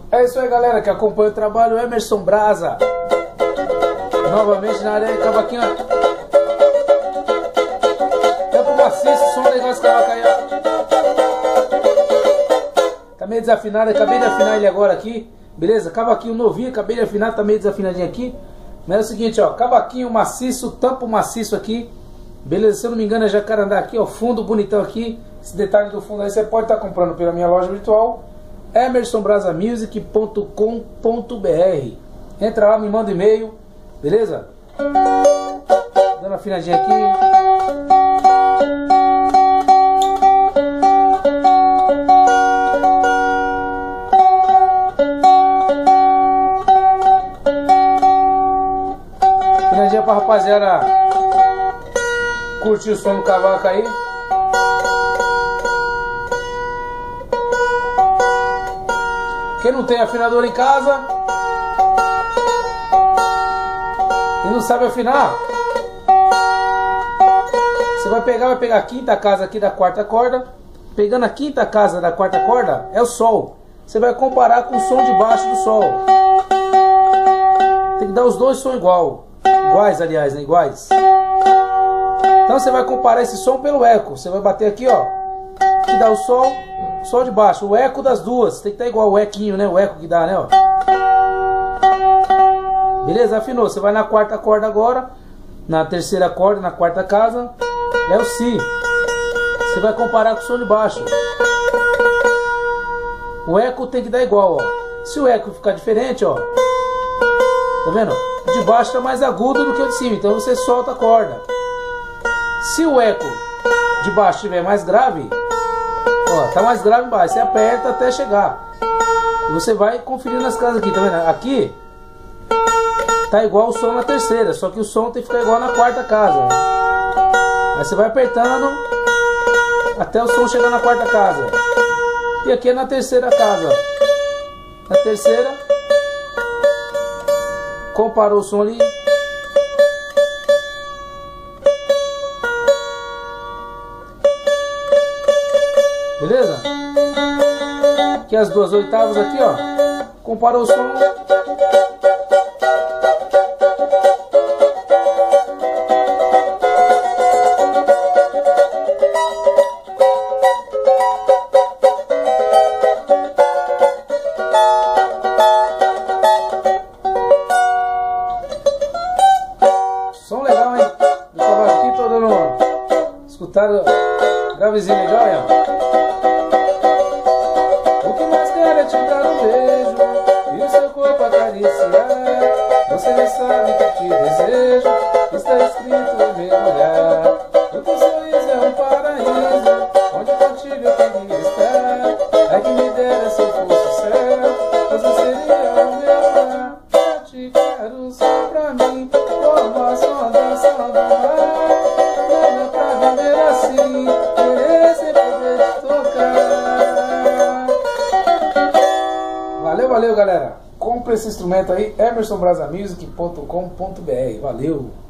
É isso aí, galera, que acompanha o trabalho. Emerson Brasa novamente na área. Cavaquinho. Tempo maciço, som legal esse cavaco aí, ó. Tá meio desafinado, acabei de afinar ele agora aqui. Beleza? Cavaquinho novinho, acabei de afinar, tá meio desafinadinho aqui. Mas é o seguinte, ó, cavaquinho maciço, tampo maciço aqui. Beleza? Se eu não me engano é jacarandá aqui, ó, fundo bonitão aqui. Esse detalhe do fundo aí você pode estar comprando pela minha loja virtual, emersonbrasamusic.com.br. Entra lá, me manda e-mail, beleza? Dando uma afinadinha aqui. Afinadinha pra rapaziada curtir o som do cavaco aí. Quem não tem afinador em casa e não sabe afinar, você vai pegar a quinta casa aqui da quarta corda. Pegando a quinta casa da quarta corda é o sol. Você vai comparar com o som de baixo do sol. Tem que dar os dois sons iguais, aliás, né? Iguais. Então você vai comparar esse som pelo eco. Você vai bater aqui, ó, que dá o sol de baixo, o eco das duas. Tem que estar igual o equinho, né? O eco que dá, né? Ó. Beleza? Afinou. Você vai na quarta corda agora. Na terceira corda, na quarta casa. É o Si. Você vai comparar com o som de baixo. O eco tem que dar igual, ó. Se o eco ficar diferente, ó. Tá vendo? O de baixo tá mais agudo do que o de cima. Então você solta a corda. Se o eco de baixo estiver mais grave, ó, tá mais grave embaixo, você aperta até chegar. E você vai conferindo as casas aqui, tá vendo? Aqui tá igual o som na terceira, só que o som tem que ficar igual na quarta casa. Aí você vai apertando até o som chegar na quarta casa. E aqui é na terceira casa. Na terceira, comparou o som ali. Beleza? Aqui as duas oitavas aqui, ó. Comparou o som. Som legal, hein? Eu tava aqui, tô dando uma escutada, gravezinho legal, hein? Te dar um beijo e o seu corpo acariciar. Você já sabe que eu te desejo, está escrito em meu olhar. O teu sorriso é um paraíso, onde contigo eu queria estar. Ai que me dera se eu fosse o céu, você seria o meu lar. Eu te quero só pra mim, como a sondação do mar. Nada pra viver assim, querer sem poder te tocar. Valeu, galera. Compre esse instrumento aí, emersonbrasamusic.com.br. Valeu!